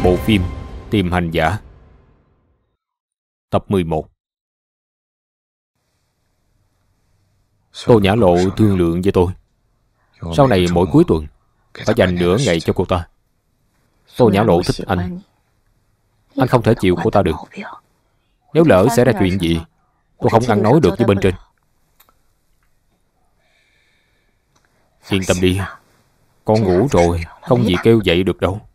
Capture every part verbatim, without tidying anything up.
Bộ phim Tìm Hành Giả, tập mười một. Tô Nhã Lộ thương lượng với tôi, sau này mỗi cuối tuần phải dành nửa ngày cho cô ta. Tô Nhã Lộ thích anh, anh không thể chịu cô ta được. Nếu lỡ xảy ra chuyện gì, tôi không ăn nói được với bên trên. Yên tâm đi, con ngủ rồi, không gì kêu dậy được đâu.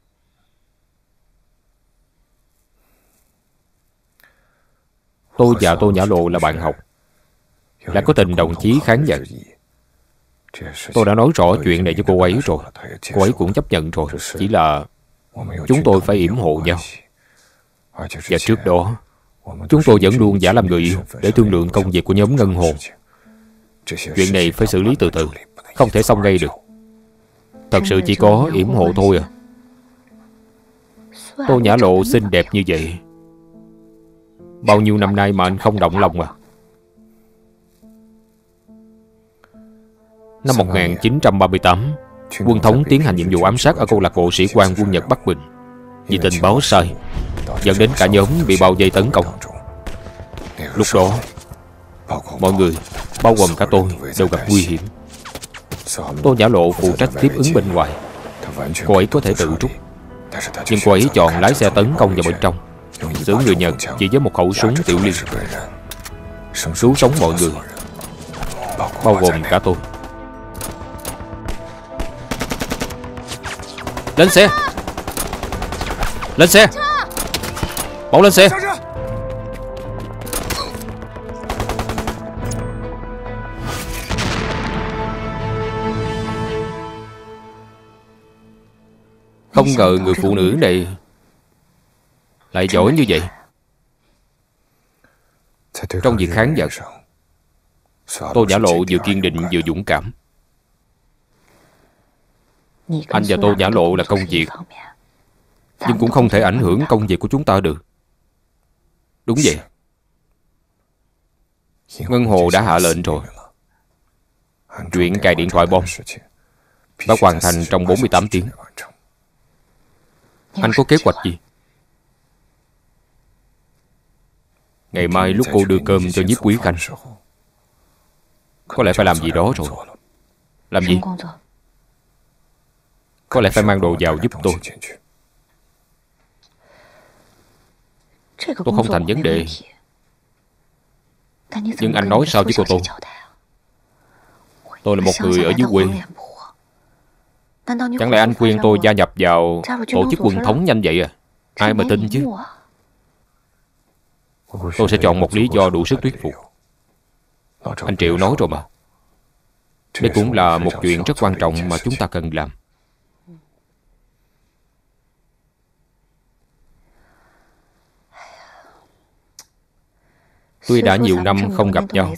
Tôi và Tô Nhã Lộ là bạn học, lại có tình đồng chí kháng nhận. Tôi đã nói rõ chuyện này với cô ấy rồi, cô ấy cũng chấp nhận rồi. Chỉ là chúng tôi phải yểm hộ nhau. Và trước đó, chúng tôi vẫn luôn giả làm người yêu để thương lượng công việc của nhóm Ngân Hồ. Chuyện này phải xử lý từ từ, không thể xong ngay được. Thật sự chỉ có yểm hộ thôi à. Tô Nhã Lộ xinh đẹp như vậy, bao nhiêu năm nay mà anh không động lòng à? Năm một nghìn chín trăm ba mươi tám, quân thống tiến hành nhiệm vụ ám sát ở câu lạc bộ sĩ quan quân Nhật Bắc Bình. Vì tình báo sai, dẫn đến cả nhóm bị bao vây tấn công. Lúc đó, mọi người, bao gồm cả tôi, đều gặp nguy hiểm. Tô Nhã Lộ phụ trách tiếp ứng bên ngoài. Cô ấy có thể tự rút, nhưng cô ấy chọn lái xe tấn công vào bên trong, xử người Nhật chỉ với một khẩu súng tiểu liên, cứu sống mọi người, bao gồm cả tôi. Lên xe! Lên xe! Mau lên xe! Không ngờ người phụ nữ này lại giỏi như vậy. Trong việc kháng giận, Tô Nhã Lộ vừa kiên định vừa dũng cảm. Anh và Tô Nhã Lộ là công việc, nhưng cũng không thể ảnh hưởng công việc của chúng ta được. Đúng vậy. Ngân Hồ đã hạ lệnh rồi. Chuyện cài điện thoại bom đã hoàn thành trong bốn mươi tám tiếng. Anh có kế hoạch gì? Ngày mai lúc cô đưa cơm cho Nhiếp Quý Khanh, có lẽ phải làm gì đó rồi. Làm gì? Có lẽ phải mang đồ vào giúp tôi. Tôi không thành vấn đề, nhưng anh nói sao với cô tôi? Tôi là một người ở dưới quê. Chẳng lẽ anh khuyên tôi gia nhập vào tổ chức quân thống nhanh vậy à? Ai mà tin chứ? Tôi sẽ chọn một lý do đủ sức thuyết phục. Anh Triệu nói rồi mà. Đây cũng là một chuyện rất quan trọng mà chúng ta cần làm. Tuy đã nhiều năm không gặp nhau,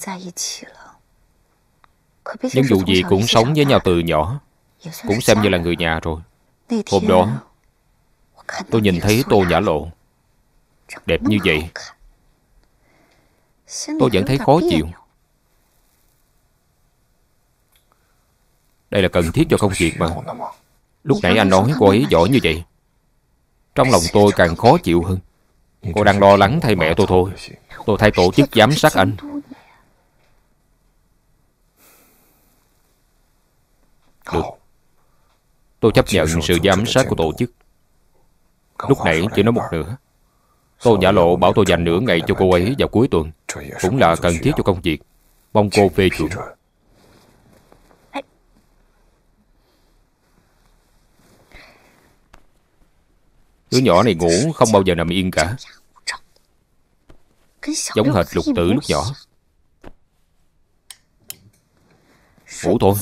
nhưng dù gì cũng sống với nhau từ nhỏ, cũng xem như là người nhà rồi. Hôm đó, tôi nhìn thấy Tô Nhã Lộ đẹp như vậy, tôi vẫn thấy khó chịu. Đây là cần thiết cho công việc mà. Lúc nãy anh nói cô ấy giỏi như vậy, trong lòng tôi càng khó chịu hơn. Cô đang lo lắng thay mẹ tôi thôi. Tôi thay tổ chức giám sát anh. Được, tôi chấp nhận sự giám sát của tổ chức. Lúc nãy chỉ nói một nửa. Tô Nhã Lộ bảo tôi dành nửa ngày cho cô ấy vào cuối tuần, cũng là cần thiết cho công việc. Mong cô phê chuẩn. Đứa nhỏ này ngủ không bao giờ nằm yên cả, giống hệt Lục Tử lúc nhỏ. Ngủ thôi.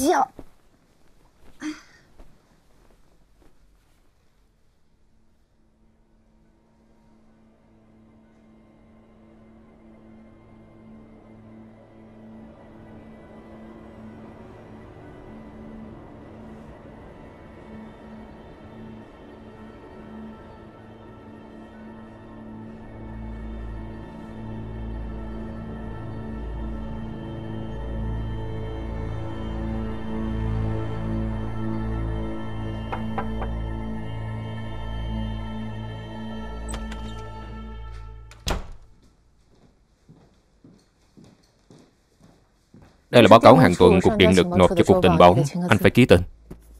Đây là báo cáo hàng tuần Cục Điện lực nộp cho Cục Tình báo. Anh phải ký tên.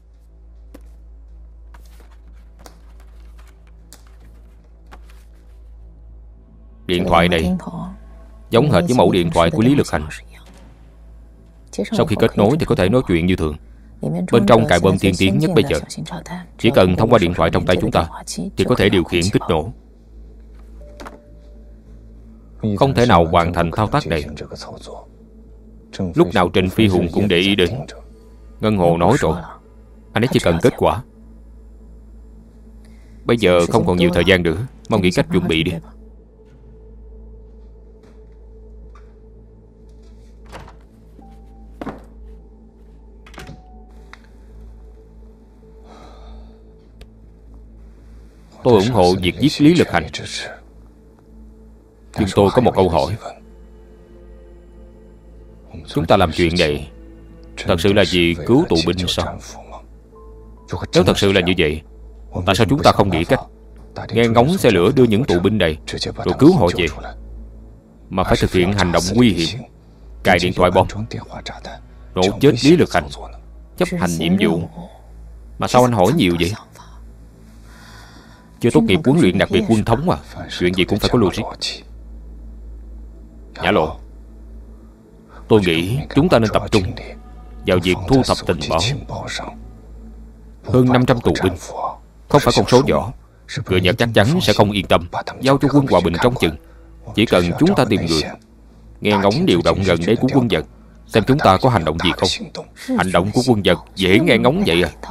Điện thoại này giống hệt với mẫu điện thoại của Lý Lực Hành. Sau khi kết nối thì có thể nói chuyện như thường. Bên trong cài bơm tiên tiến nhất bây giờ. Chỉ cần thông qua điện thoại trong tay chúng ta thì có thể điều khiển kích nổ. Không thể nào hoàn thành thao tác này. Lúc nào Trịnh Phi Hùng cũng để ý đến. Ngân Hồ nói rồi, anh ấy chỉ cần kết quả. Bây giờ không còn nhiều thời gian nữa, mau nghĩ cách chuẩn bị đi. Tôi ủng hộ việc giết Lý Lực Hành. Nhưng tôi có một câu hỏi. Chúng ta làm chuyện này thật sự là vì cứu tù binh sao? Nếu thật sự là như vậy, tại sao chúng ta không nghĩ cách nghe ngóng xe lửa đưa những tù binh này rồi cứu họ về, mà phải thực hiện hành động nguy hiểm, cài điện thoại bom, nổ chết Lý Lực Hành, chấp hành nhiệm vụ? Mà sao anh hỏi nhiều vậy? Chưa tốt nghiệp huấn luyện đặc biệt quân thống à? Chuyện gì cũng phải có logic. Nhã Lộ, tôi nghĩ chúng ta nên tập trung vào việc thu thập tình báo. Hơn năm trăm tù binh không phải con số nhỏ. Người Nhật chắc chắn sẽ không yên tâm giao cho quân Hòa Bình trông chừng. Chỉ cần chúng ta tìm người, nghe ngóng điều động gần đây của quân Nhật, xem chúng ta có hành động gì không. Hành động của quân Nhật dễ nghe ngóng vậy à?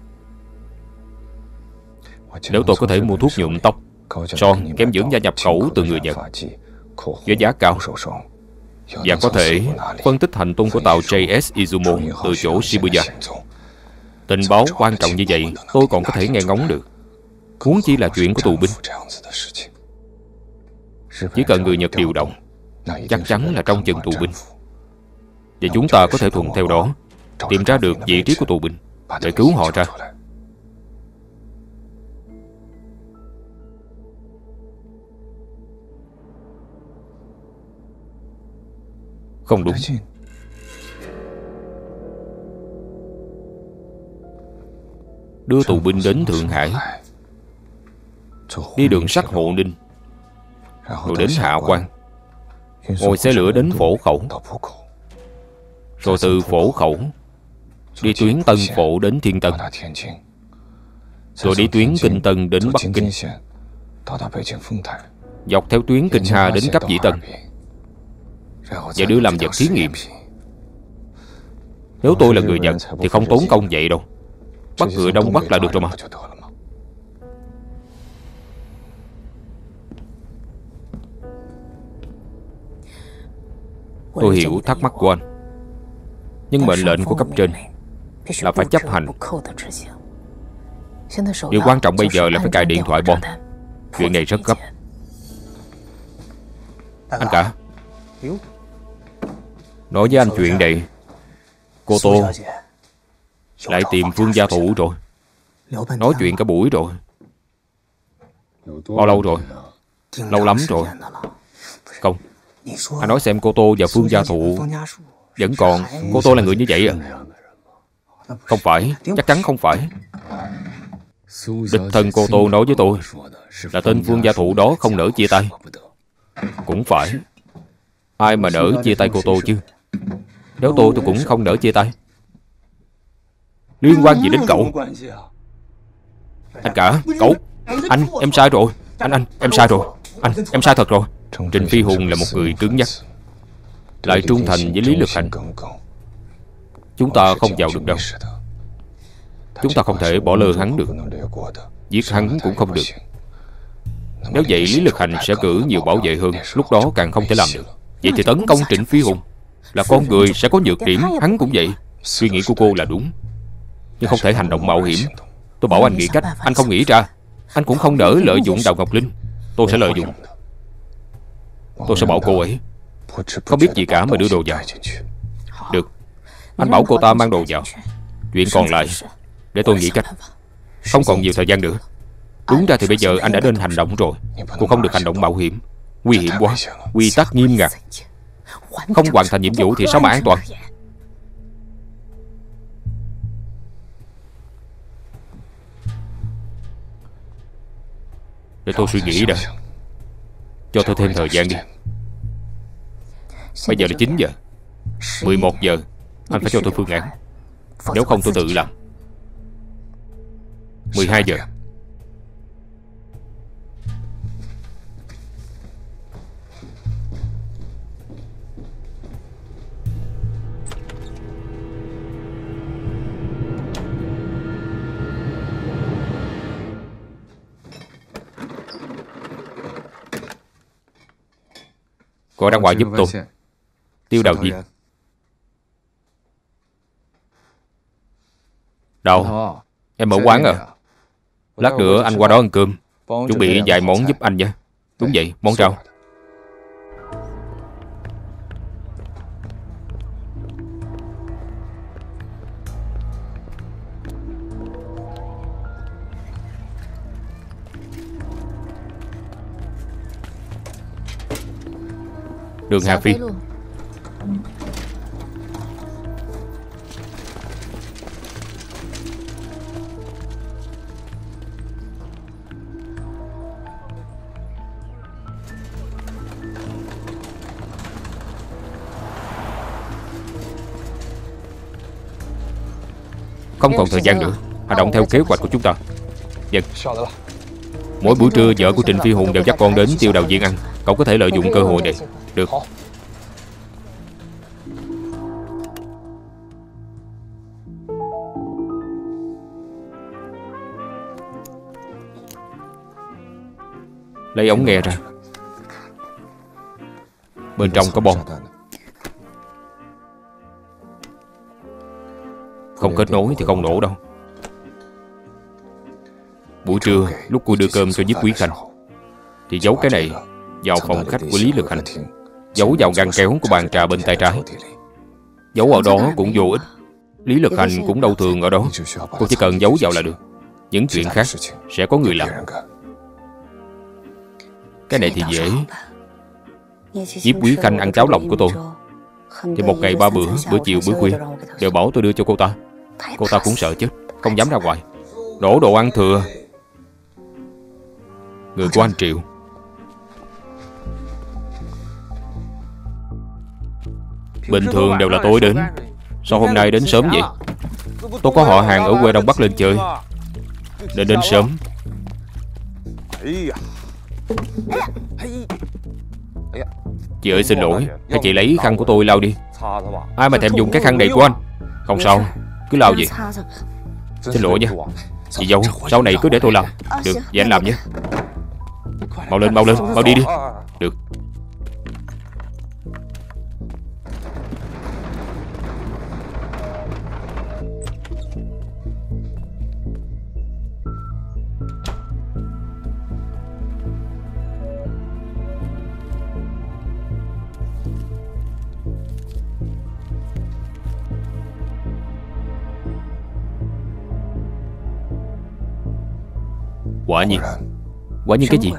Nếu tôi có thể mua thuốc nhuộm tóc, son, kem dưỡng da nhập khẩu từ người Nhật với giá cao, và có thể phân tích hành tung của tàu J S Izumo từ chỗ Shibuya, tình báo quan trọng như vậy tôi còn có thể nghe ngóng được, huống chi là chuyện của tù binh. Chỉ cần người Nhật điều động, chắc chắn là trong chừng tù binh, và chúng ta có thể thuận theo đó tìm ra được vị trí của tù binh để cứu họ ra. Không đúng. Đưa tù binh đến Thượng Hải, đi đường sắt Hộ Ninh, rồi đến Hạ Quan, ngồi xe lửa đến Phổ Khẩu, rồi từ Phổ Khẩu đi tuyến Tân Phổ đến Thiên Tân, rồi đi tuyến Kinh Tân đến Bắc Kinh, dọc theo tuyến Kinh Hà đến Cấp Dĩ Tân, và đưa làm vật thí nghiệm. Nếu tôi là người Nhật thì không tốn công vậy đâu. Bắt người Đông Bắc là được rồi mà. Tôi hiểu thắc mắc của anh, nhưng mệnh lệnh của cấp trên là phải chấp hành. Điều quan trọng bây giờ là phải cài điện thoại bom. Chuyện này rất gấp. Anh cả, nói với anh chuyện này, cô Tô lại tìm Phương gia thụ rồi. Nói chuyện cả buổi rồi. Bao lâu rồi? Lâu lắm rồi. Không, anh nói xem cô Tô và Phương gia thụ vẫn còn. Cô Tô là người như vậy à? Không phải, chắc chắn không phải. Đích thân cô Tô nói với tôi là tên Phương gia thụ đó không nỡ chia tay. Cũng phải. Ai mà nỡ chia tay cô Tô chứ? Nếu tôi tôi cũng không nỡ chia tay. Liên quan gì đến cậu? Anh cả, cậu. Anh, em sai rồi. Anh, anh, em sai rồi. Anh, em sai thật rồi. Trịnh Phi Hùng là một người cứng nhắc, lại trung thành với Lý Lực Hành. Chúng ta không vào được đâu. Chúng ta không thể bỏ lơ hắn được. Giết hắn cũng không được. Nếu vậy Lý Lực Hành sẽ cử nhiều bảo vệ hơn, lúc đó càng không thể làm được. Vậy thì tấn công Trịnh Phi Hùng. Là con người sẽ có nhược điểm, hắn cũng vậy. Suy nghĩ của cô là đúng, nhưng không thể hành động mạo hiểm. Tôi bảo anh nghĩ cách, anh không nghĩ ra. Anh cũng không nỡ lợi dụng Đào Ngọc Linh. Tôi sẽ lợi dụng. Tôi sẽ bảo cô ấy không biết gì cả mà đưa đồ vào. Được, anh bảo cô ta mang đồ vào. Chuyện còn lại để tôi nghĩ cách. Không còn nhiều thời gian nữa. Đúng ra thì bây giờ anh đã nên hành động rồi. Cô không được hành động mạo hiểm, nguy hiểm quá. Quy tắc nghiêm ngặt. Không hoàn thành nhiệm vụ thì sao mà an toàn? Để tôi suy nghĩ đã. Cho tôi thêm thời gian đi. Bây giờ là chín giờ. mười một giờ anh phải cho tôi phương án. Nếu không tôi tự làm. mười hai giờ. Gọi ra ngoài giúp tôi. Tiêu đạo viên. Đâu? Em ở quán à? Lát nữa anh qua đó ăn cơm. Chuẩn bị vài món giúp anh nha. Đúng vậy, món rau. Đường Hà Phi. Không còn thời gian nữa. Hoạt động theo kế hoạch của chúng ta. Vâng. Mỗi buổi trưa vợ của Trịnh Phi Hùng đều dắt con đến Tiêu Đào Viên ăn. Cậu có thể lợi dụng cơ hội này. Được. Lấy ống nghe ra. Bên trong có bom. Không kết nối thì không nổ đâu. Buổi trưa lúc cô đưa cơm cho Nhiếp Quý Khanh thì giấu cái này vào phòng khách của Lý Lực Hành, giấu vào ngăn kéo của bàn trà bên tay trái. Giấu ở đó cũng vô ích. Lý Lực Hành cũng đâu thường ở đó. Cô chỉ cần giấu vào là được. Những chuyện khác sẽ có người làm. Cái này thì dễ. Nhiếp Quý Khanh ăn cháo lòng của tôi thì một ngày ba bữa, bữa chiều bữa khuya đều bảo tôi đưa cho cô ta. Cô ta cũng sợ chết, không dám ra ngoài. Đổ đồ ăn thừa. Người của anh Triệu. Bình thường đều là tôi đến. Sao hôm nay đến sớm vậy? Tôi có họ hàng ở quê Đông Bắc lên chơi nên đến sớm. Chị ơi xin lỗi. Hay chị lấy khăn của tôi lau đi. Ai mà thèm dùng cái khăn này của anh. Không sao, cứ lau vậy. Xin lỗi nha. Chị dâu, sau này cứ để tôi làm. Được, vậy anh làm nhé. Mau lên, mau lên, mau đi đi. Được. Quả nhiên. Quả nhiên cái gì?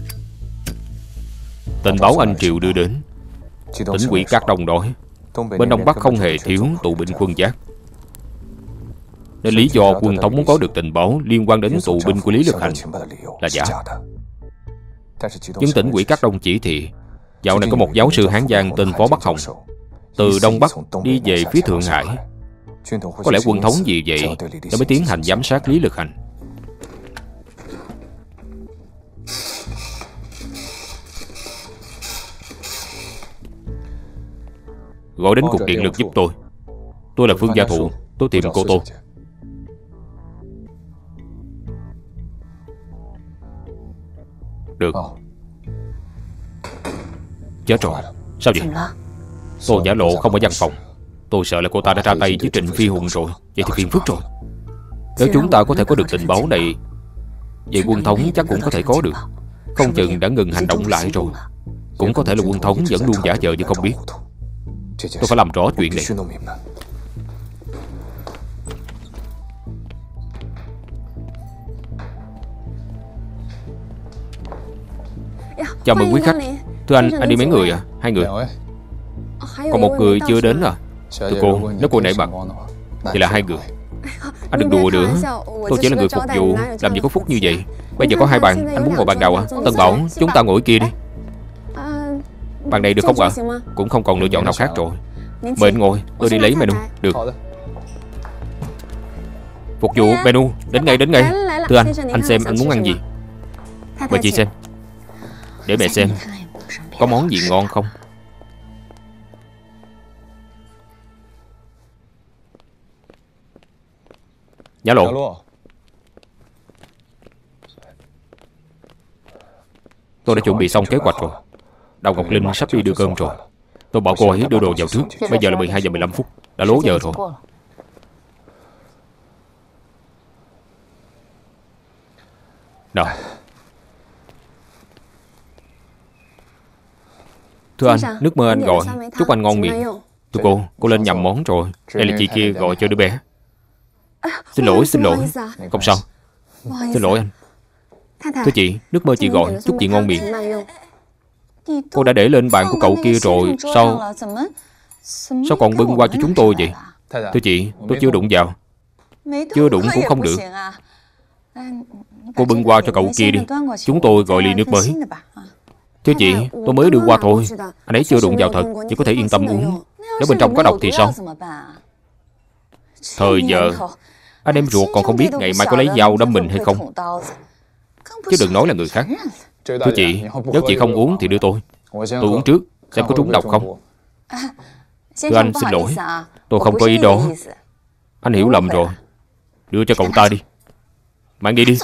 Tình báo anh Triệu đưa đến. Tỉnh ủy Cát Đông nói bên Đông Bắc không hề thiếu tù binh quân Giác. Nên lý do quân thống muốn có được tình báo liên quan đến tù binh của Lý Lực Hành là giả. Nhưng tỉnh ủy Cát Đông chỉ thị dạo này có một giáo sư Hán Giang tên Phó Bắc Hồng từ Đông Bắc đi về phía Thượng Hải. Có lẽ quân thống vì vậy đã mới tiến hành giám sát Lý Lực Hành. Gọi đến cục điện lực giúp tôi. Tôi là Phương Gia Thụ. Tôi tìm cô Tô. Được. Chết rồi. Sao vậy? Tô Giả Lộ không ở văn phòng. Tôi sợ là cô ta đã ra tay với Trịnh Phi Hùng rồi. Vậy thì phiền phức rồi. Nếu chúng ta có thể có được tình báo này, vậy quân thống chắc cũng có thể có được. Không chừng đã ngừng hành động lại rồi. Cũng có thể là quân thống vẫn luôn giả vờ như không biết. Tôi phải làm rõ chuyện này. Chào mừng quý khách. Thưa anh, anh đi mấy người à? Hai người. Còn một người chưa đến à? Thưa cô, nếu cô nể mặt thì là hai người. Anh đừng đùa nữa. Tôi chỉ là người phục vụ, làm gì có phúc như vậy. Bây giờ có hai bàn, anh muốn ngồi bàn nào ạ? Tân Bảo, chúng ta ngồi kia đi. Bàn này được không ạ? Cũng không còn lựa chọn nào khác rồi. Mời anh ngồi, tôi đi lấy menu. Được. Phục vụ menu, đến ngay đến ngay. Thưa anh, anh xem anh muốn ăn gì? Mời chị xem. Để mẹ xem có món gì ngon không. Nhã Lộ, tôi đã chuẩn bị xong kế hoạch rồi. Đào Ngọc Linh sắp đi đưa cơm rồi. Tôi bảo cô ấy đưa đồ vào trước. Bây giờ là mười hai giờ mười lăm phút. Đã lố giờ rồi. Nào. Thưa anh, nước mơ anh gọi. Chúc anh ngon miệng. Thưa cô, cô lên nhầm món rồi. Đây là chị kia gọi cho đứa bé. Xin lỗi, xin lỗi. Không sao. Xin lỗi anh. Thưa chị, nước mơ chị gọi. Chúc chị ngon miệng. Cô đã để lên bàn của cậu kia rồi. Sao Sao còn bưng qua cho chúng tôi vậy? Thưa chị, tôi chưa đụng vào. Chưa đụng cũng không được. Cô bưng qua cho cậu kia đi. Chúng tôi gọi ly nước mới. Thưa chị, tôi mới đưa qua thôi. Anh ấy chưa đụng vào thật. Chị có thể yên tâm uống. Nếu bên trong có độc thì sao? Thời giờ anh em ruột còn không biết ngày mai có lấy dao đâm mình hay không. Chứ đừng nói là người khác. Thưa chị, nếu chị không uống thì đưa tôi. Tôi uống trước, xem có trúng độc không. Thưa anh, xin lỗi. Tôi không có ý đó. Anh hiểu lầm rồi. Đưa cho cậu ta đi. Mang đi đi.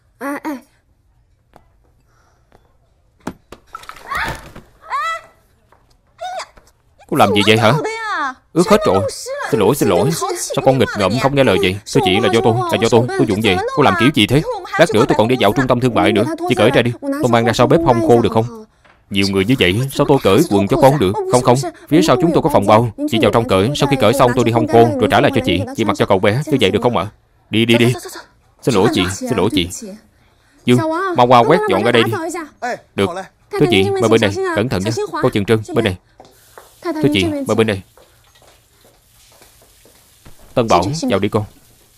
Cô làm gì vậy hả? Ướt hết rồi. Xin lỗi, xin lỗi. Sao con nghịch ngợm không nghe lời vậy? Thưa chị, là do tôi, là do tôi. Tôi dụng về. Cô làm kiểu gì thế? Lát nữa tôi còn đi dạo trung tâm thương mại nữa. Chị cởi ra đi. Tôi mang ra sau bếp hong khô được không? Nhiều người như vậy, sao tôi cởi quần cho con được? Không không, phía sau chúng tôi có phòng bao. Chị vào trong cởi, sau khi cởi xong tôi đi hong khô rồi trả lại cho chị. Chị mặc cho cậu bé, như vậy được không ạ? Đi đi đi. Xin lỗi chị, xin lỗi chị. Dương, mau qua quét dọn ra đây đi. Được. Thưa chị, mời bên này, cẩn thận nhé. Cô chừng trơn, bên này. Thưa chị, mời bên này. Tân Bảo, vào đi con.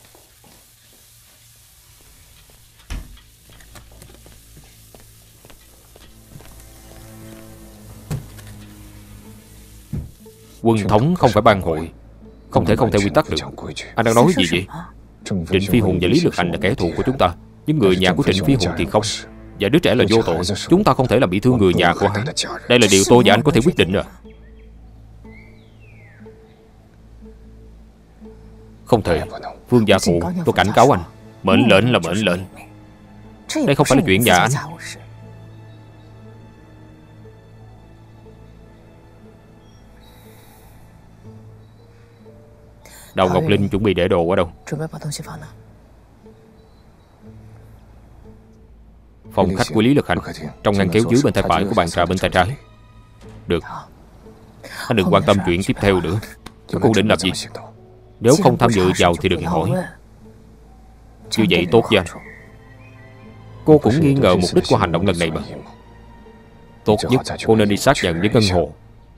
Quân thống không phải ban hội, không thể không theo quy tắc được. Anh đang nói gì vậy? Trịnh Phi Hùng và Lý Lực Hành là kẻ thù của chúng ta, nhưng người nhà của Trịnh Phi Hùng thì không. Và đứa trẻ là vô tội. Chúng ta không thể làm bị thương người nhà của hắn. Đây là điều tôi và anh có thể quyết định rồi. Không thể. Vương gia phụ, tôi cảnh cáo anh. Mệnh lệnh là mệnh lệnh. Đây không phải là chuyện nhà anh. Đào Ngọc Linh chuẩn bị để đồ ở đâu? Phòng khách của Lý Lực Hành, trong ngăn kéo dưới bên tay phải của bàn trà bên tay trái. Được. Anh đừng quan tâm chuyện tiếp theo nữa. Cô định làm gì? Nếu không tham dự vào thì đừng hỏi. Như vậy tốt cho anh. Cô cũng nghi ngờ mục đích của hành động lần này mà. Tốt nhất cô nên đi xác nhận với Ngân Hồ.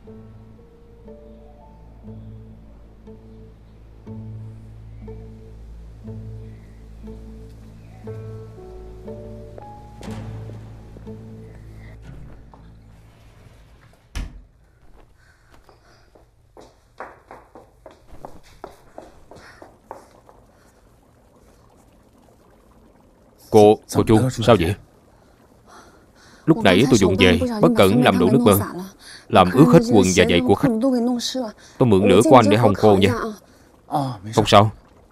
Cô, cô chú, sao vậy? Lúc nãy tôi dụng về, bất cẩn làm đổ nước mơ, làm ướt hết quần và giày của khách. Tôi mượn lửa của anh để hong khô nha. Không sao.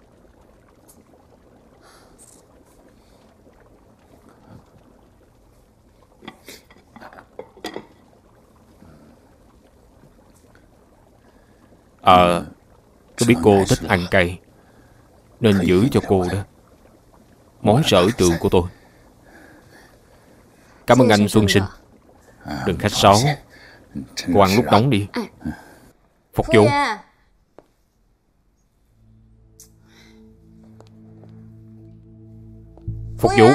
À, tôi biết cô thích ăn cay, nên giữ cho cô đó. Món sở trường của tôi. Cảm ơn anh Xuân Sinh. Đừng khách sáo. Cô ăn lúc nóng đi. Phục vụ. Phục vụ.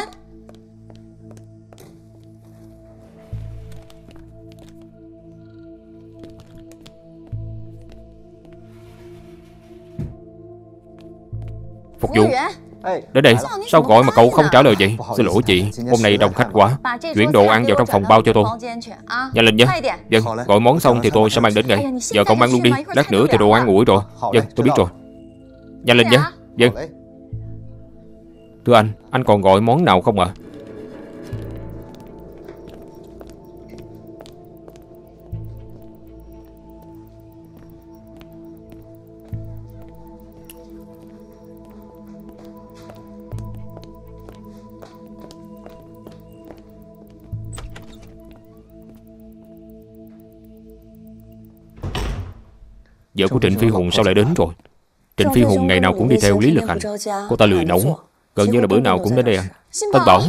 Phục vụ. Đến đây. Sao gọi mà cậu không trả lời vậy? Xin lỗi chị, hôm nay đông khách quá. Chuyển đồ ăn vào trong phòng bao cho tôi. Nhanh lên nhé. Vâng, gọi món xong thì tôi sẽ mang đến ngay. Giờ cậu mang luôn đi, lát nữa thì đồ ăn nguội rồi. Vâng, tôi biết rồi. Nhanh lên nhé. Vâng. Thưa anh, anh còn gọi món nào không ạ? À? Vợ của Trịnh Phi Hùng sao lại đến rồi? Trịnh Phi Hùng ngày nào cũng đi theo Lý Lực Hành. Cô ta lười nấu, gần như là bữa nào cũng đến đây ăn. Tân Bảo,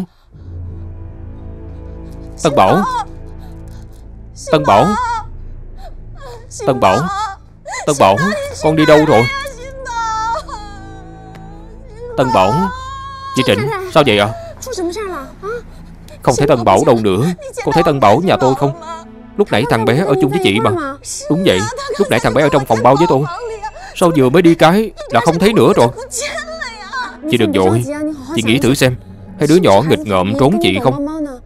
Tân Bảo, Tân Bảo, Tân Bảo, Tân Bảo, con đi đâu rồi? Tân Bảo, chị Trịnh, sao vậy ạ? À? Không thấy Tân Bảo đâu nữa. Cô thấy Tân Bảo nhà tôi không? Lúc nãy thằng bé ở chung với chị mà. Đúng vậy, lúc nãy thằng bé ở trong phòng bao với tôi. Sao vừa mới đi cái là không thấy nữa rồi? Chị đừng vội, chị nghĩ thử xem, hai đứa nhỏ nghịch ngợm trốn chị không?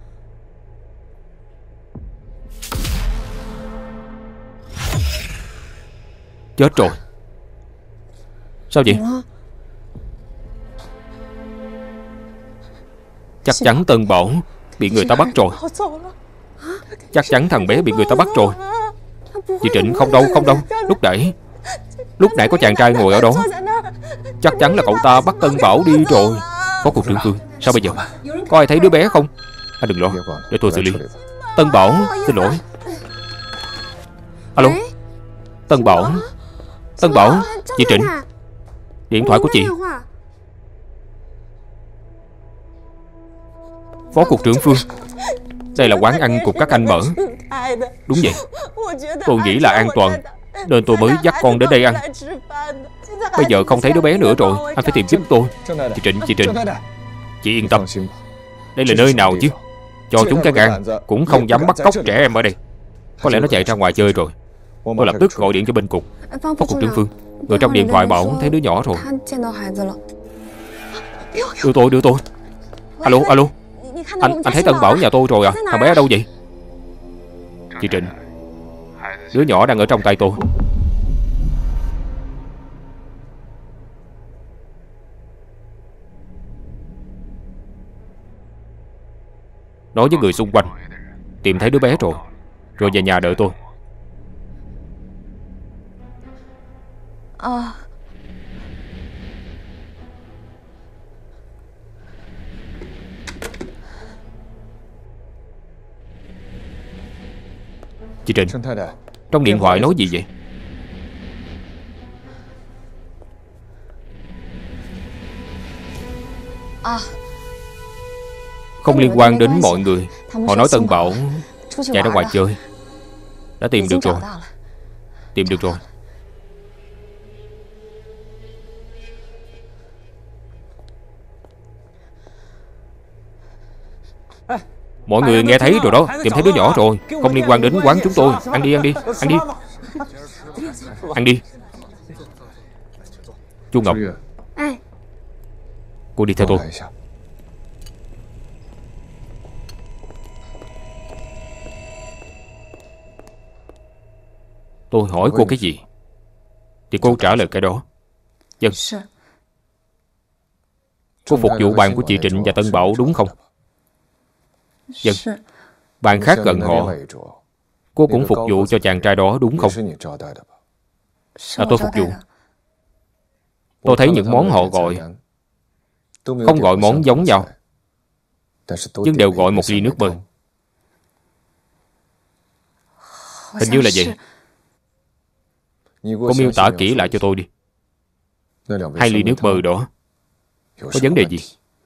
Chết rồi. Sao vậy? Chắc chắn Tân Bảo bị người ta bắt rồi. Chắc chắn thằng bé bị người ta bắt rồi. Chị Trịnh, không đâu, không đâu. Lúc nãy Lúc nãy có chàng trai ngồi ở đó. Chắc chắn là cậu ta bắt Tân Bảo đi rồi. Phó cục trưởng Phương, sao bây giờ? Có ai thấy đứa bé không? Anh đừng lo, để tôi xử lý. Tân Bảo, xin lỗi. Alo. Tân Bảo, Tân Bảo, chị Trịnh. Điện thoại của chị. Phó cục trưởng Phương, đây là quán ăn của các anh mở. Đúng vậy, tôi nghĩ là an toàn nên tôi mới dắt con đến đây ăn. Bây giờ không thấy đứa bé nữa rồi, anh phải tìm giúp tôi. Chị Trịnh, chị Trịnh, chị yên tâm. Đây là nơi nào chứ? Cho chúng cái gan cũng không dám bắt cóc trẻ em ở đây. Có lẽ nó chạy ra ngoài chơi rồi. Tôi lập tức gọi điện cho bên cục. Phó cục trưởng Phương, người trong điện thoại bảo thấy đứa nhỏ rồi. Đưa tôi, đưa tôi. Alo, alo. Anh, anh thấy Tân Bảo nhà tôi rồi à? Thằng bé ở đâu vậy? Chị Trịnh, đứa nhỏ đang ở trong tay tôi. Nói với người xung quanh tìm thấy đứa bé rồi, rồi về nhà đợi tôi. À. Chị Trịnh, trong điện thoại nói gì vậy? Không liên quan đến mọi người. Họ nói Tân Bảo chạy ra ngoài chơi. Đã tìm được rồi. Tìm được rồi. Mọi người nghe thấy rồi đó. Tìm thấy đứa nhỏ rồi. Không liên quan đến quán chúng tôi. Ăn đi, ăn đi, ăn đi. Ăn đi. Chu Ngọc, cô đi theo tôi. Tôi hỏi cô cái gì thì cô trả lời cái đó. Vâng. Cô phục vụ bàn của chị Trịnh và Tân Bảo đúng không? Vâng. Bàn khác gần họ, cô cũng phục vụ cho chàng trai đó đúng không? À, tôi phục vụ. Tôi thấy những món họ gọi không gọi món giống nhau, nhưng đều gọi một ly nước bơ. Hình như là vậy. Cô miêu tả kỹ lại cho tôi đi. Hai ly nước bơ đó có vấn đề gì?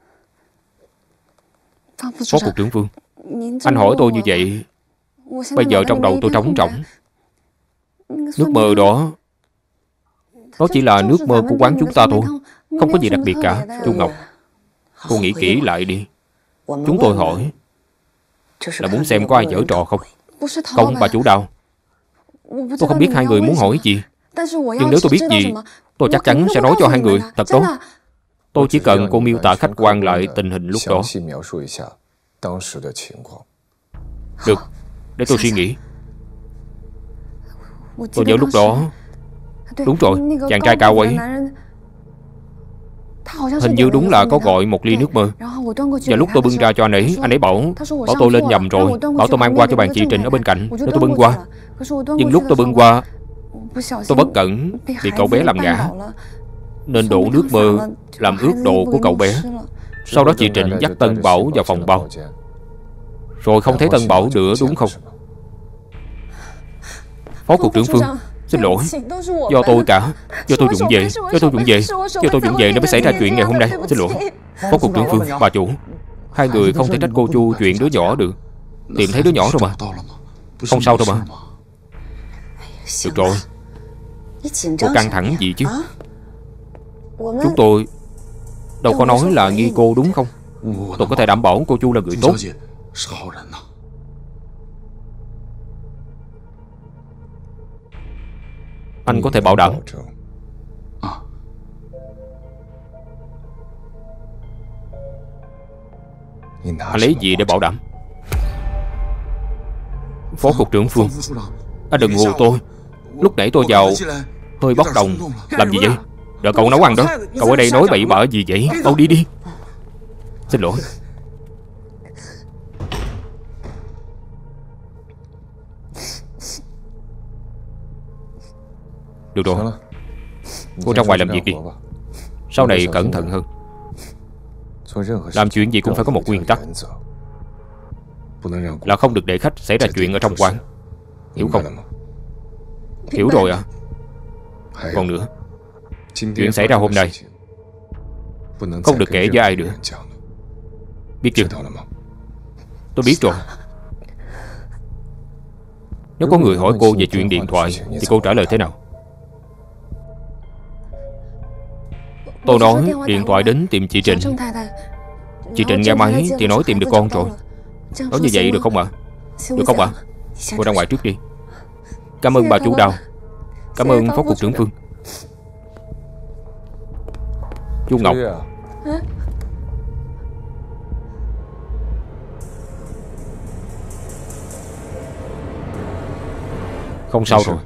Phó cục trưởng Phương, anh hỏi tôi như vậy, bây giờ trong đầu tôi trống rỗng. Nước mơ đó, đó chỉ là nước mơ của quán chúng ta thôi, không có gì đặc biệt cả. Chu Ngọc, cô nghĩ kỹ lại đi. Chúng tôi hỏi là muốn xem có ai giở trò không. Không, bà chủ Đào. Tôi không biết hai người muốn hỏi gì, nhưng nếu tôi biết gì, tôi chắc chắn sẽ nói cho hai người. Thật đó. Tôi chỉ cần cô miêu tả khách quan lại tình hình lúc đó. Được, để tôi suy nghĩ. Tôi nhớ lúc đó. Đúng rồi, chàng trai cao ấy hình như đúng là có gọi một ly nước mơ. Và lúc tôi bưng ra cho anh ấy, anh ấy bảo Bảo tôi lên nhầm rồi, bảo tôi mang qua cho bạn chị Trịnh ở bên cạnh, nên tôi bưng qua. Nhưng lúc tôi bưng qua, tôi bất cẩn bị cậu bé làm ngã, nên đổ nước mơ làm ướt đồ của cậu bé. Sau đó chị Trịnh dắt Tân Bảo vào phòng bao, rồi không thấy Tân Bảo nữa đúng không? Phó cục trưởng Phương, xin lỗi, do tôi cả. Do tôi vụng về, do tôi vụng về, do tôi vụng về nên mới xảy ra chuyện ngày hôm nay. Xin lỗi. Phó cục trưởng Phương, bà chủ, hai người không thể trách cô Chu chuyện đứa nhỏ được. Tìm thấy đứa nhỏ rồi mà. Không sao đâu mà. Được rồi, cô căng thẳng gì chứ? Chúng tôi đâu có nói là nghi cô đúng không? Tôi có thể đảm bảo cô Chu là người tốt. Anh có thể bảo đảm. Anh lấy gì để bảo đảm? Phó cục trưởng Phương, anh đừng hù tôi. Lúc nãy tôi vào hơi bốc đồng. Làm gì vậy? Đợi cậu nấu ăn đó. Cậu ở đây nói bậy bạ gì vậy? Mau đi đi. Xin lỗi. Được rồi, cô ra ngoài làm việc đi. Sau này cẩn thận hơn. Làm chuyện gì cũng phải có một nguyên tắc, là không được để khách xảy ra chuyện ở trong quán. Hiểu không? Hiểu rồi ạ. à? Còn nữa, chuyện xảy ra hôm nay không được kể với ai nữa. Biết chưa? Tôi biết rồi. Nếu có người hỏi cô về chuyện điện thoại thì cô trả lời thế nào? Tôi nói điện thoại đến tìm chị Trịnh. Chị Trịnh nghe máy thì nói tìm được con rồi. Nói như vậy được không ạ? à? Được không ạ? à? Cô ra ngoài trước đi. Cảm ơn bà chủ Đào. Cảm ơn Phó cục trưởng Phương. Chu Ngọc, không sao rồi.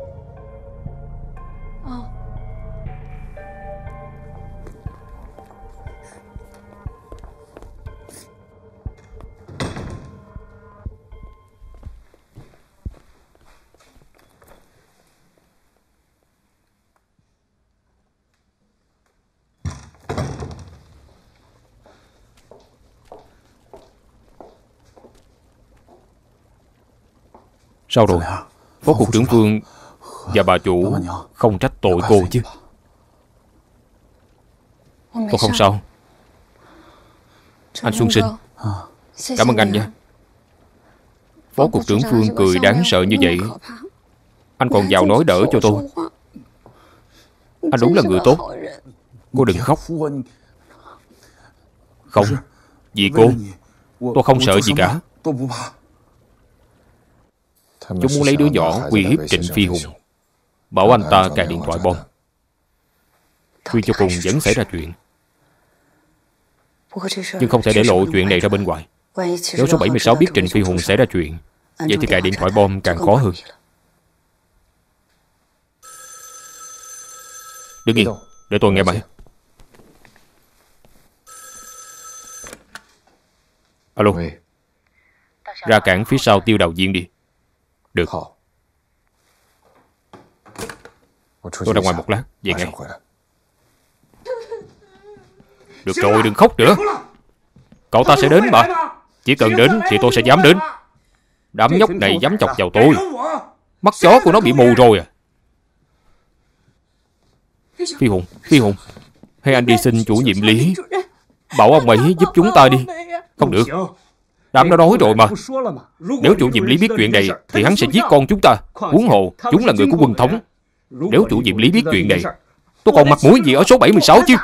Sao rồi? Phó cục trưởng Phương và bà chủ không trách tội cô chứ? Tôi không sao. Anh Xuân Sinh, cảm ơn anh nha. Phó cục trưởng Phương cười đáng sợ như vậy, anh còn vào nói đỡ cho tôi. Anh đúng là người tốt. Cô đừng khóc. Không, vì cô, tôi không sợ gì cả. Chúng muốn lấy đứa nhỏ uy hiếp Trịnh Phi Hùng, bảo anh ta cài điện thoại bom. Tuy cho cùng vẫn xảy ra chuyện, nhưng không thể để lộ chuyện này ra bên ngoài. Nếu số bảy mươi sáu biết Trịnh Phi Hùng xảy ra chuyện, vậy thì cài điện thoại bom càng khó hơn. Đứng yên, để tôi nghe máy. Alo. Ra cản phía sau Tiêu Đào Viên đi. Được. Tôi ra ngoài một lát, về ngay. Được rồi, đừng khóc nữa. Cậu ta sẽ đến mà. Chỉ cần đến thì tôi sẽ dám đến. Đám nhóc này dám chọc vào tôi. Mắt chó của nó bị mù rồi à. Phi Hùng, Phi Hùng, hay anh đi xin chủ nhiệm Lý, bảo ông ấy giúp chúng ta đi. Không được. Đám nó nói rồi mà. Nếu chủ nhiệm Lý biết chuyện này thì hắn sẽ giết con chúng ta. Huống hồ chúng là người của Quân Thống. Nếu chủ nhiệm Lý biết chuyện này, tôi còn mặt mũi gì ở số bảy mươi sáu chứ.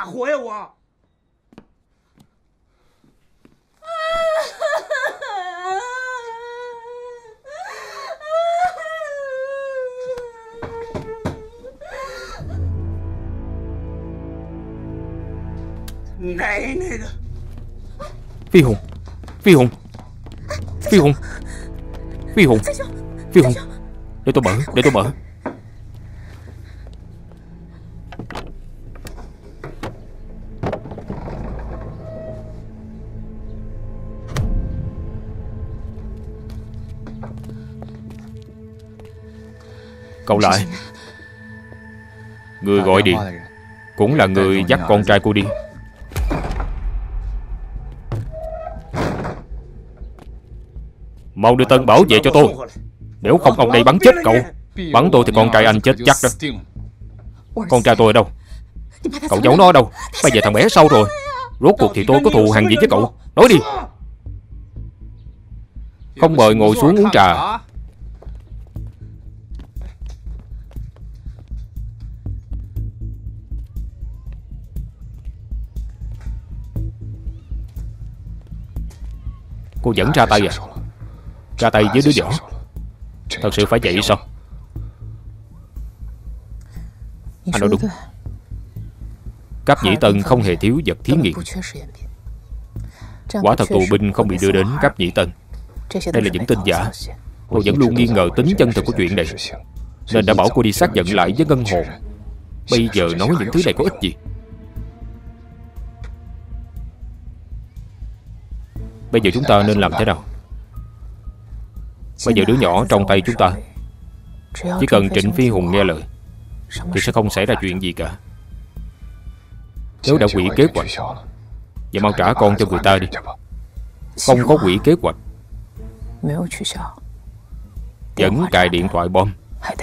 Phi Hùng, Phi Hùng, Phi Hùng, Phi Hùng, Phi Hùng, để tôi mở, để tôi mở. Cậu lại. Người gọi điện cũng là người dắt con trai cô đi. Mau đưa Tân Bảo về cho tôi. Nếu không ông đây bắn chết cậu. Bắn tôi thì con trai anh chết chắc đó. Con trai tôi ở đâu? Cậu giấu nó ở đâu? Bây giờ thằng bé sao rồi? Rốt cuộc thì tôi có thù hằn gì với cậu? Nói đi. Không mời ngồi xuống uống trà. Cô vẫn ra tay à? Ra tay với đứa nhỏ. Thật sự phải vậy sao? Anh nói đúng. Cáp Nhĩ Tân không hề thiếu vật thí nghiệm. Quả thật tù binh không bị đưa đến Cáp Nhĩ Tân. Đây là những tin giả. Tôi vẫn luôn nghi ngờ tính chân thực của chuyện này, nên đã bảo cô đi xác nhận lại với ngân hồn. Bây giờ nói những thứ này có ích gì? Bây giờ chúng ta nên làm thế nào? Bây giờ đứa nhỏ trong tay chúng ta. Chỉ cần Trịnh Phi Hùng nghe lời thì sẽ không xảy ra chuyện gì cả. Nếu đã hủy kế hoạch, vậy mau trả con cho người ta đi. Không có hủy kế hoạch, vẫn cài điện thoại bom.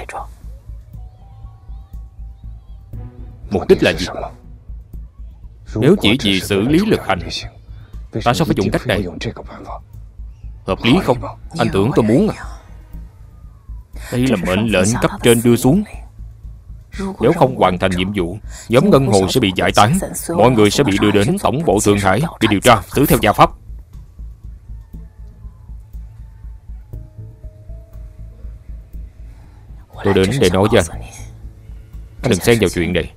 Mục đích là gì? Nếu chỉ vì xử lý lực hành, tại sao phải dùng cách này? Hợp lý không? Anh tưởng tôi muốn à? Đây là mệnh lệnh cấp trên đưa xuống. Nếu không hoàn thành nhiệm vụ, nhóm ngân hồ sẽ bị giải tán. Mọi người sẽ bị đưa đến tổng bộ Thượng Hải bị điều tra, xử theo gia pháp. Tôi đến để nói với anh. Anh đừng xen vào chuyện này.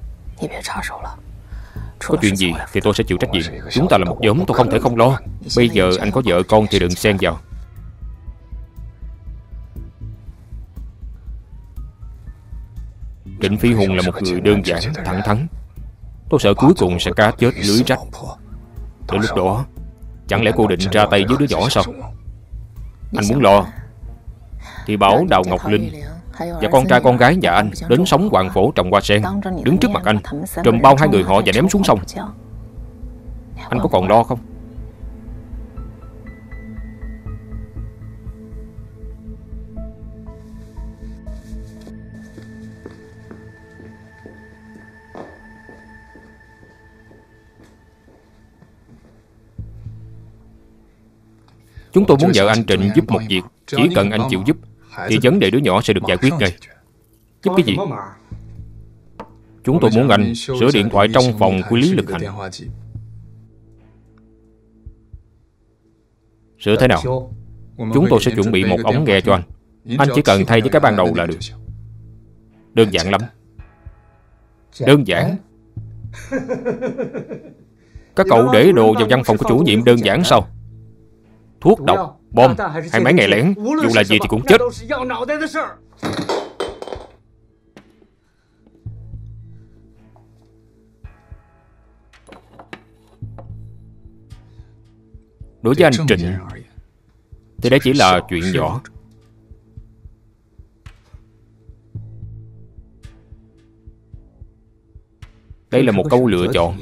Có chuyện gì thì tôi sẽ chịu trách nhiệm. Chúng ta là một nhóm, tôi không thể không lo. Bây giờ anh có vợ con thì đừng xen vào. Trịnh Phi Hùng là một người đơn giản, thẳng thắn. Tôi sợ cuối cùng sẽ cá chết lưới rách. Đến lúc đó, chẳng lẽ cô định ra tay với đứa nhỏ sao? Anh muốn lo thì bảo Đào Ngọc Linh và con trai con gái nhà anh đến sống Hoàng Phổ trồng hoa sen, đứng trước mặt anh, trùm bao hai người họ và ném xuống sông. Anh có còn lo không? Chúng tôi muốn vợ anh Trịnh giúp một việc. Chỉ cần anh chịu giúp thì vấn đề đứa nhỏ sẽ được giải quyết ngay. Giúp cái gì? Chúng tôi muốn anh sửa điện thoại trong phòng của Lý Lực Hành. Sửa thế nào? Chúng tôi sẽ chuẩn bị một ống nghe cho anh. Anh chỉ cần thay với cái ban đầu là được. Đơn giản lắm. Đơn giản. Các cậu để đồ vào văn phòng của chủ nhiệm đơn giản sao? Thuốc độc, bom hay máy nghe lén, dù là gì thì cũng chết. Đối với anh Trịnh thì đấy chỉ là chuyện nhỏ. Đây là một câu lựa chọn.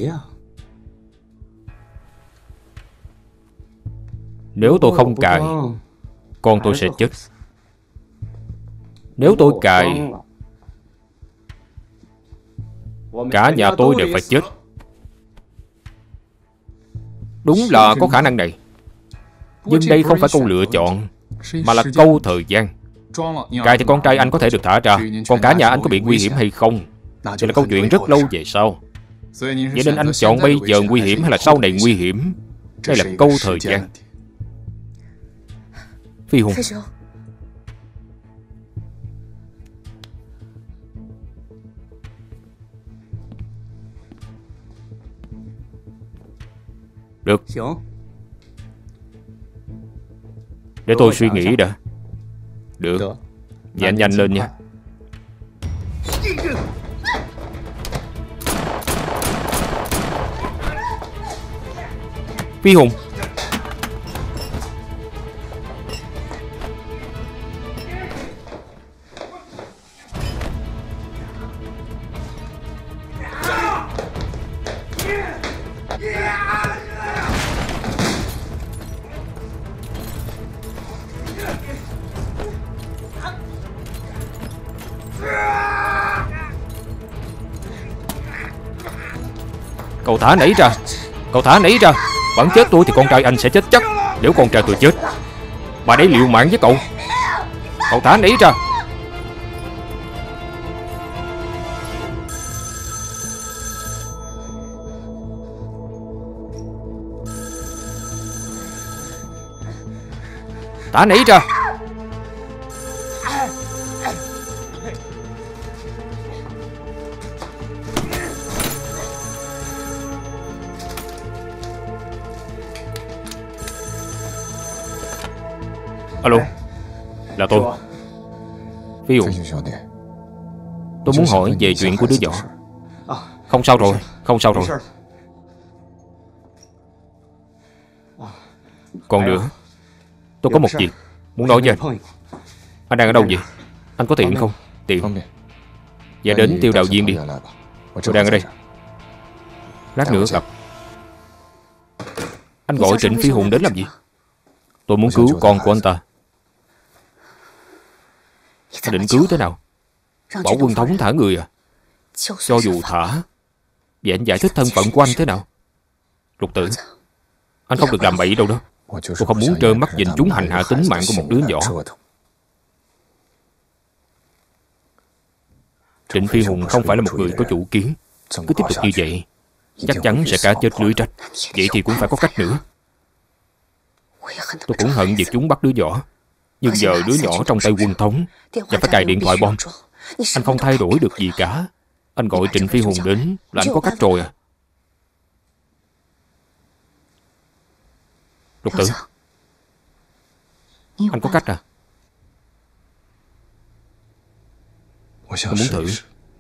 Nếu tôi không cài, con tôi sẽ chết. Nếu tôi cài, cả nhà tôi đều phải chết. Đúng là có khả năng này. Nhưng đây không phải câu lựa chọn, mà là câu thời gian. Cài thì con trai anh có thể được thả ra, còn cả nhà anh có bị nguy hiểm hay không thì là câu chuyện rất lâu về sau. Vậy nên anh chọn bây giờ nguy hiểm hay là sau này nguy hiểm? Đây là câu thời gian. Phi Hùng, Được. Để tôi suy nghĩ đã. Được. Vậy anh nhanh lên nha. Phi Hùng. Cậu thả nảy ra. Cậu thả nảy ra. Bắn chết tôi thì con trai anh sẽ chết chắc. Nếu con trai tôi chết, bà đấy liều mạng với cậu. Cậu thả nảy ra. Thả nảy ra. Alo. Là tôi. Phi Hùng. Tôi muốn hỏi về chuyện của đứa nhỏ. Không sao rồi. Không sao rồi. Còn nữa, tôi có một việc muốn nói với anh. Anh đang ở đâu vậy? Anh có tiện không? Tiện. Dạ đến Tiêu Đạo Viên đi. Tôi đang ở đây. Lát nữa gặp. Anh gọi Trịnh Phi Hùng đến làm gì? Tôi muốn cứu con của anh ta. Định cứu thế nào? Bảo Quân Thống thả người à? Cho dù thả, vậy anh giải thích thân phận của anh thế nào? Lục Tử, anh không được làm bậy đâu đó. Tôi không muốn trơ mắt nhìn chúng hành hạ tính mạng của một đứa nhỏ. Trịnh Phi Hùng không phải là một người có chủ kiến. Cứ tiếp tục như vậy, chắc chắn sẽ cá chết lưới rách. Vậy thì cũng phải có cách nữa. Tôi cũng hận việc chúng bắt đứa nhỏ. Nhưng giờ đứa nhỏ trong tay Quân Thống và phải cài điện thoại bom. Anh không thay đổi được gì cả. Anh gọi Trịnh Phi Hùng đến là anh có cách rồi à? Lục Tử, anh có cách à? Tôi muốn thử.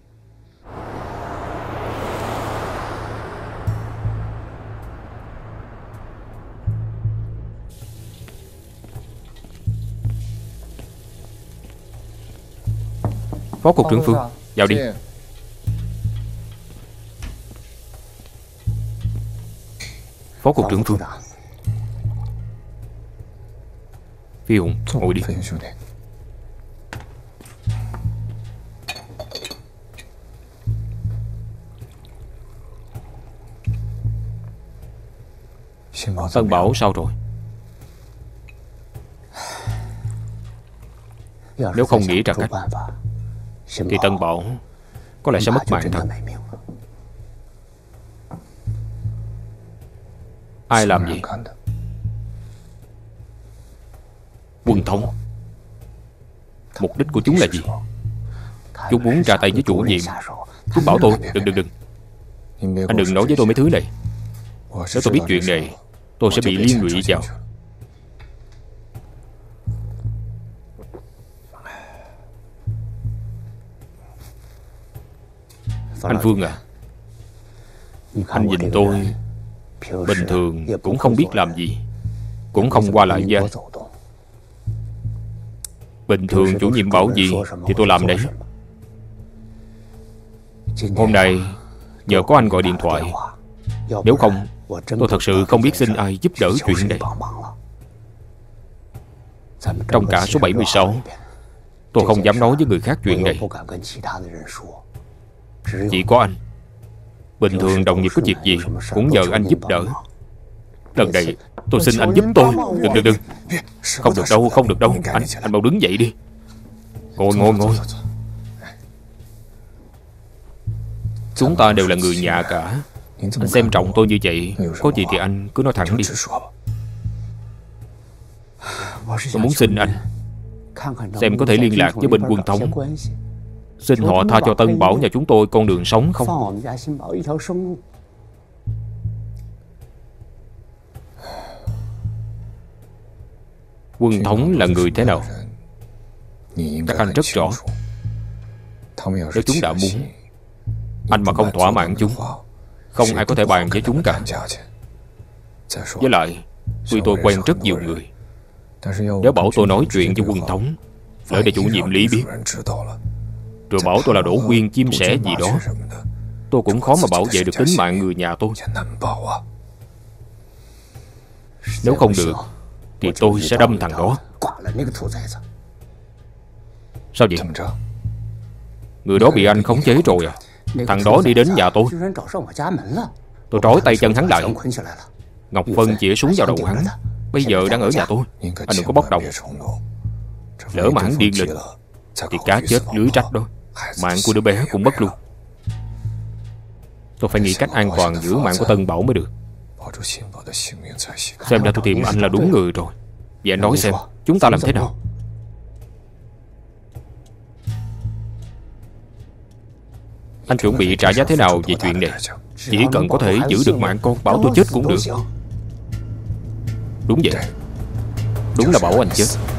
Phó cục trưởng Phương, vào đi. Phó cục trưởng Phương. Phi Hùng, ngồi đi. Tân Bảo sao rồi? Nếu không nghĩ ra cách thì Tân Bảo có lẽ sẽ mất mạng thật. Ai làm gì? Quân Thống. Mục đích của chúng là gì? Chúng muốn ra tay với chủ nhiệm. Chúng bảo tôi đừng đừng đừng Anh đừng nói với tôi mấy thứ này. Nếu tôi biết chuyện này, tôi sẽ bị liên lụy vào. Anh Phương à, anh nhìn tôi bình thường cũng không biết làm gì, cũng không qua lại với anh. Bình thường chủ nhiệm bảo gì thì tôi làm đấy. Hôm nay nhờ có anh gọi điện thoại. Nếu không, tôi thật sự không biết xin ai giúp đỡ chuyện này. Trong cả số bảy mươi sáu, tôi không dám nói với người khác chuyện này. Chỉ có anh. Bình thường đồng nghiệp có việc gì cũng nhờ anh giúp đỡ. Lần này tôi xin anh giúp tôi. Đừng đừng đừng Không được đâu, không được đâu. Anh, anh mau đứng dậy đi. Ngồi ngồi ngồi Chúng ta đều là người nhà cả. Anh xem trọng tôi như vậy, có gì thì anh cứ nói thẳng đi. Tôi muốn xin anh xem có thể liên lạc với bên Quân Thống, xin họ tha cho Tân Bảo nhà chúng tôi con đường sống không. Quân thống là người thế nào các anh rất rõ. Nếu chúng đã muốn, anh mà không thỏa mãn chúng, không ai có thể bàn với chúng cả. Với lại, tuy tôi quen rất nhiều người, nếu bảo tôi nói chuyện với quân thống, lỡ để chủ nhiệm Lý biết, rồi bảo tôi là đổ quyên chim sẻ gì đó, tôi cũng khó mà bảo vệ được tính mạng người nhà tôi. Nếu không được thì tôi sẽ đâm thằng đó. Sao vậy? Người đó bị anh khống chế rồi à? Thằng đó đi đến nhà tôi, tôi trói tay chân hắn lại. Ngọc Vân chĩa súng vào đầu hắn. Bây giờ đang ở nhà tôi. Anh đừng có bốc đồng. Lỡ mà hắn điên lên thì cá chết lưới rách đó, mạng của đứa bé cũng mất luôn. Tôi phải nghĩ cách an toàn giữ mạng của Tân Bảo mới được. Xem ra tôi tìm anh là đúng người rồi. Vậy anh nói xem, chúng ta làm thế nào? Anh chuẩn bị trả giá thế nào về chuyện này? Chỉ cần có thể giữ được mạng con, bảo tôi chết cũng được. Đúng vậy. Đúng là bảo anh chết.